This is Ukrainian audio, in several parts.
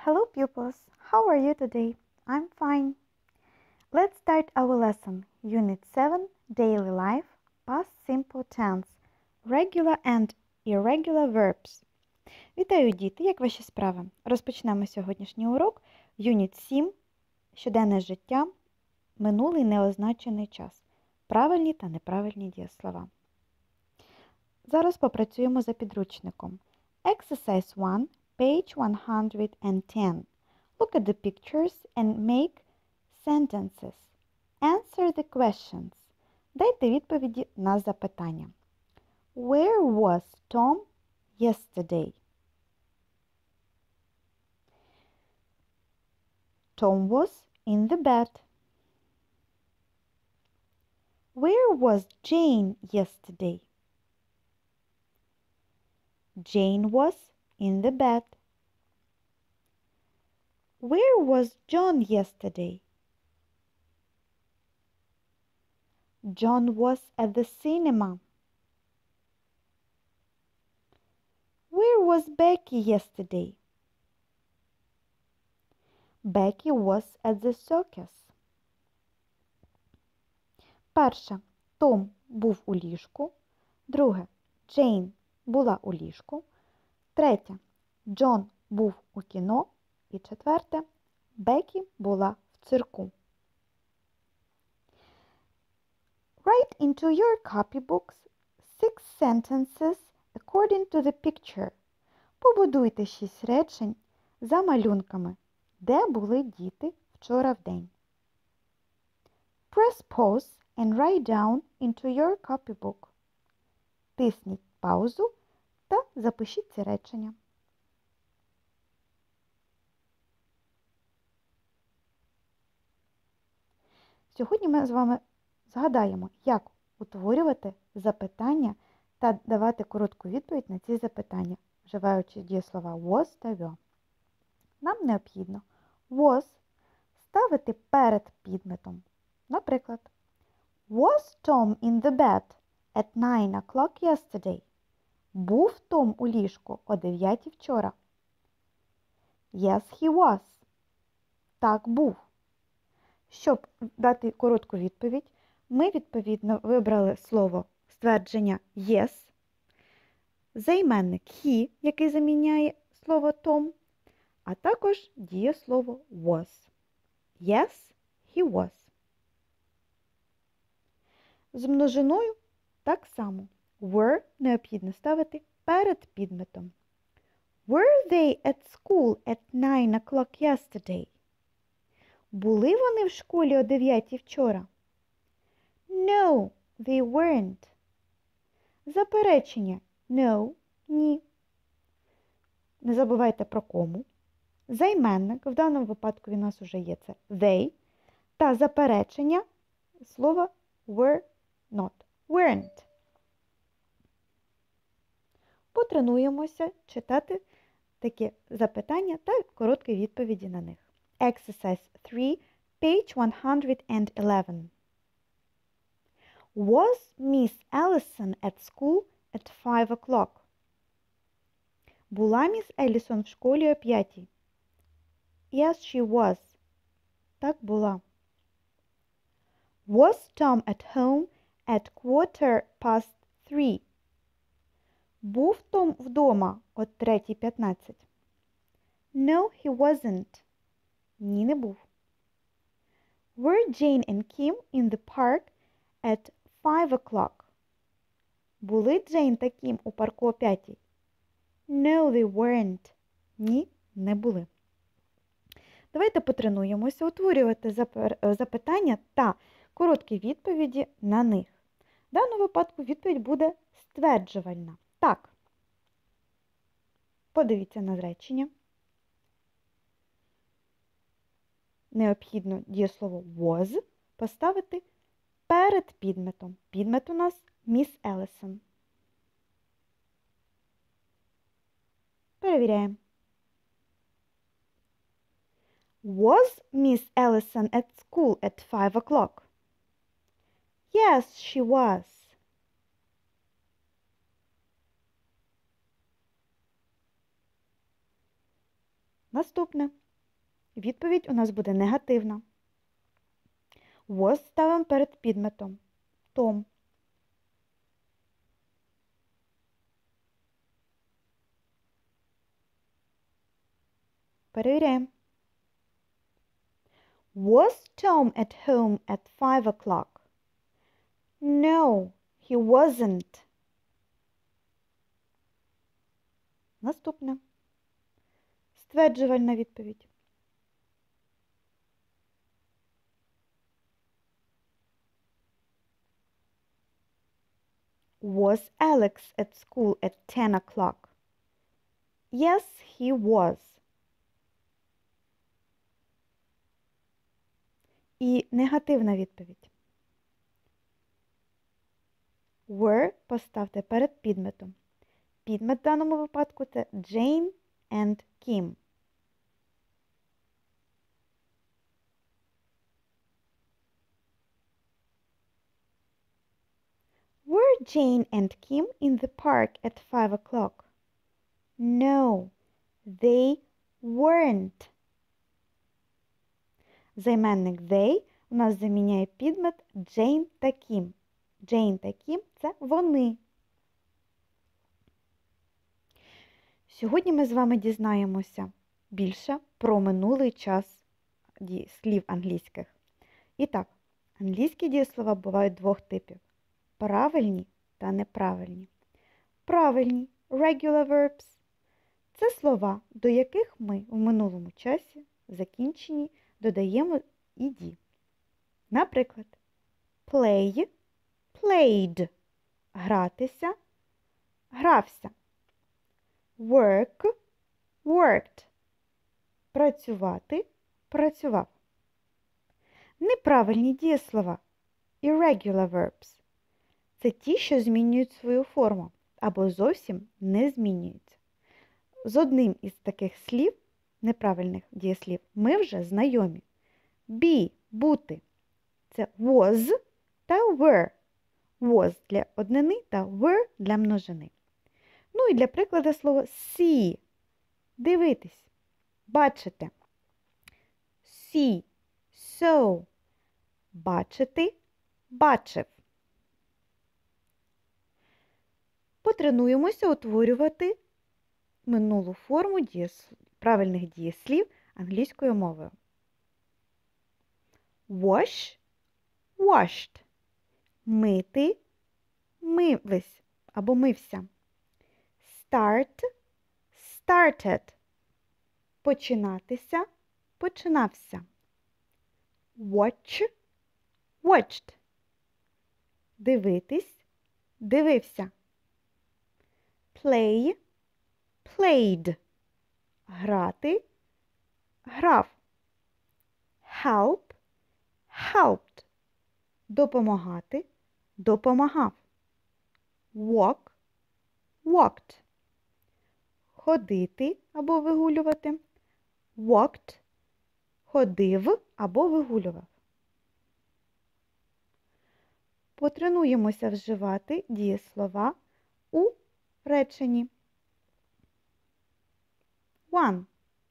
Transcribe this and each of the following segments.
Hello pupils, how are you today? I'm fine. Let's start our lesson. Unit 7, Daily Life, Past Simple Tense, Regular and Irregular Verbs. Вітаю, діти! Як ваші справи? Розпочнемо сьогоднішній урок. Юніт 7, Щоденне життя, минулий неозначений час. Правильні та неправильні дієслова. Зараз попрацюємо за підручником. Exercise 1, page 110. Look at the pictures and make sentences. Answer the questions. Дайте відповіді на запитання. Where was Tom yesterday? Tom was in the bed. Where was Jane yesterday? Jane was in the bed. Where was John yesterday? John was at the cinema. Where was Becky yesterday? Becky was at the circus. Перше. Том був у ліжку. Друге. Джейн була у ліжку. Третє. Джон був у кіно. І четверте. Бекі була в цирку. Write into your copybooks 6 sentences according to the picture. Побудуйте 6 речень за малюнками. Де були діти вчора вдень? Press pause and write down into your copybook. Тисніть паузу та запишіть ці речення. Сьогодні ми з вами згадаємо, як утворювати запитання та давати коротку відповідь на ці запитання, вживаючи дієслова was та were. Нам необхідно was ставити перед підметом. Наприклад, Was Tom in the bed at 9 o'clock yesterday? Був Том у ліжку о 9 вчора? Yes, he was. Так, був. Щоб дати коротку відповідь, ми, відповідно, вибрали слово ствердження yes, займенник he, який заміняє слово Tom, а також дієслово was. Yes, he was. З множиною так само. Were необхідно ставити перед підметом. Were they at school at 9 o'clock yesterday? Були вони в школі о 9 вчора? No, they weren't. Заперечення no, ні. Не забувайте про кому. Займенник, в даному випадку у нас вже є це they, та заперечення слова were not, weren't. Потренуємося читати такі запитання та короткі відповіді на них. Exercise 3, page 111. Was Miss Ellison at school at 5 o'clock? Була міс Елісон в школі о 5. Yes, she was. Так, була. Was Tom at home at 3:15? Був Том вдома о 3:15? No, he wasn't. Ні, не був. Were Jane and Kim in the park at 5 o'clock? Були Джейн та Кім у парку о 5? No, they weren't. Ні, не були. Давайте потренуємося утворювати запитання та короткі відповіді на них. В даному випадку відповідь буде стверджувальна. Так. Подивіться на речення. Необхідно дієслово was поставити перед підметом. Підмет у нас Міс Елісон. Перевіряємо. Was Miss Ellison at school at 5 o'clock? Yes, she was. Наступне. Відповідь у нас буде негативна. Was ставимо перед підметом. Tom. Перевіряємо. Was Tom at home at 5 o'clock? No, he wasn't. Наступне. Стверджувальна відповідь. Was Alex at school at 10 o'clock? Yes, he was. І негативна відповідь. Were поставте перед підметом. Підмет в даному випадку це Jane and Kim. Were Jane and Kim in the park at 5 o'clock? No, they weren't. Займенник they у нас заміняє підмет Jane та Kim. Jane та Kim – це вони. Сьогодні ми з вами дізнаємося більше про минулий час слів англійських. І так, англійські дієслова бувають двох типів. Правильні та неправильні. Правильні – regular verbs – це слова, до яких ми в минулому часі в закінченні додаємо «ed». Наприклад, play – played – гратися – грався. Work – worked – працювати – працював. Неправильні дієслова – irregular verbs – це ті, що змінюють свою форму або зовсім не змінюються. З одним із таких слів, неправильних дієслів, ми вже знайомі. Be – бути – це was та were. Was для однини та were для множини. Ну і для прикладу слово see – дивитись, бачити. See, saw – бачити, бачив. Потренуємося утворювати минулу форму правильних дієслів англійською мовою. Wash – washed. Мити – мивись або мився. Start – started. Починатися – починався. Watch – watched. Дивитись – дивився. Play – played. Грати – грав. Help – helped. Допомагати – допомагав. Walk – walked. Ходити або вигулювати. Walked – ходив або вигулював. Потренуємося вживати дієслова у реченні. 1.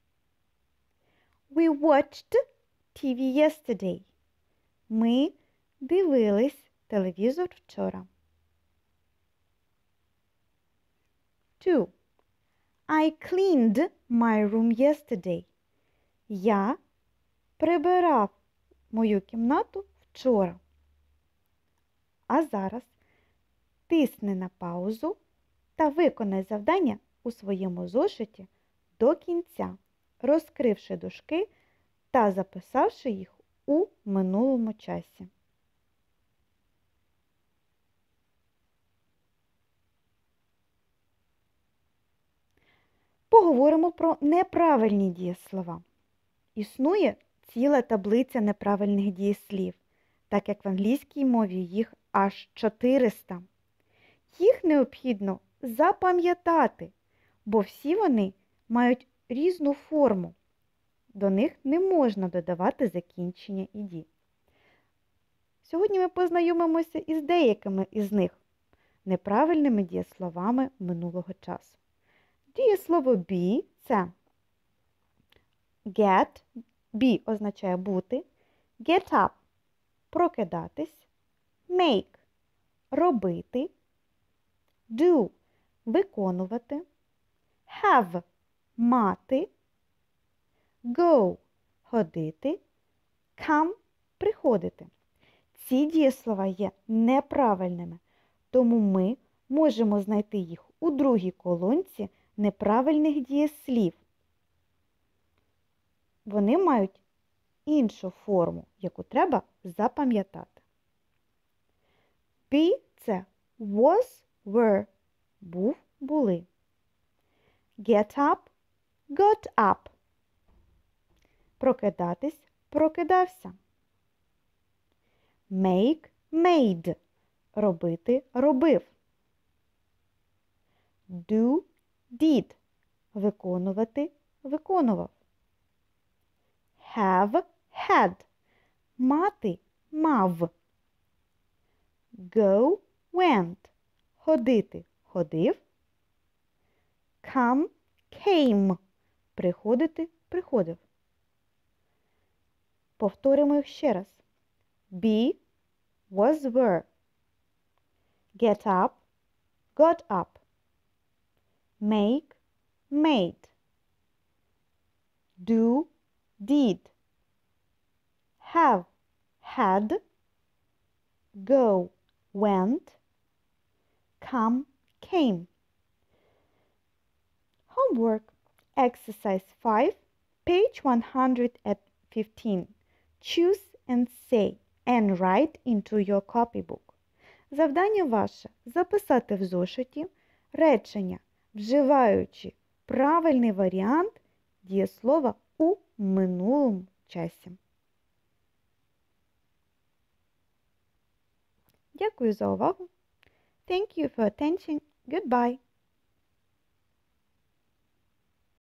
We watched TV yesterday. Ми дивились телевізор вчора. 2. I cleaned my room yesterday. Я прибирав мою кімнату вчора. А зараз тисни на паузу та виконай завдання у своєму зошиті до кінця, розкривши дужки та записавши їх у минулому часі. Поговоримо про неправильні дієслова. Існує ціла таблиця неправильних дієслів, так як в англійській мові їх аж 400. Їх необхідно запам'ятати, бо всі вони мають різну форму. До них не можна додавати закінчення «ed». Сьогодні ми познайомимося із деякими із них неправильними дієсловами минулого часу. Дієслово be – це Get, be означає бути. Get up – прокидатись. Make – робити. Do – виконувати. Have – мати. Go – ходити. Come – приходити. Ці дієслова є неправильними, тому ми можемо знайти їх у другій колонці неправильних дієслів. Вони мають іншу форму, яку треба запам'ятати. Be – це was, were, був, були. Get up – got up. Прокидатись – прокидався. Make – made. Робити – робив. Do – did. Виконувати – виконував. Have – had. Мати – мав. Go – went. Ходити – ходив. Come – came. Приходити – приходив. Повторимо їх ще раз. Be – was, were. Get up – got up. Make – made. Do – did. Have – had. Go – went. Come – came. Homework. Exercise 5, page 115. Choose and say and write into your copybook. Завдання ваше – записати в зошиті речення, вживаючи правильний варіант дієслова у минулому часі. Дякую за увагу. Thank you for attention. Goodbye.